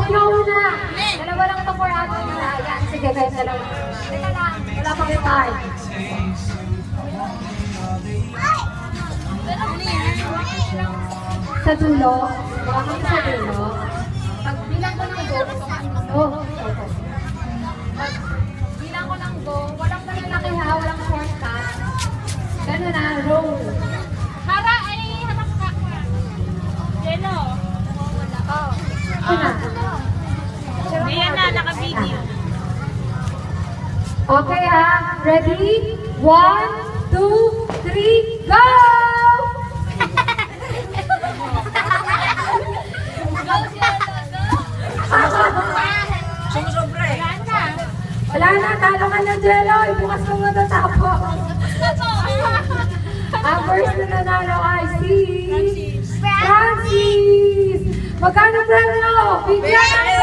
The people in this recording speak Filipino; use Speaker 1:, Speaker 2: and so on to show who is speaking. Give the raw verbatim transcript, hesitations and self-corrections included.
Speaker 1: sino una? Dalawa lang ito for ato na. Ayan, sige guys, dalawa. Teka lang, wala pang time. Sa dulo, baka kami sa dulo. Pag bilang ko ng go, oh, pag bilang ko ng go, walang malalaki ha, walang shortcut. Ganun na, roll.
Speaker 2: Hara ay harap ka. Jello.
Speaker 1: Oh. Ito na.
Speaker 2: Ayan na, naka-video.
Speaker 1: Okay ha, ready? One, two, three, go!
Speaker 2: Sumusobra eh.
Speaker 1: Wala na, talo ka na, Jello. Ibukas mo nga natapos. Ang first na nanalo ay si Francis. Magkano premyo? Bigyan!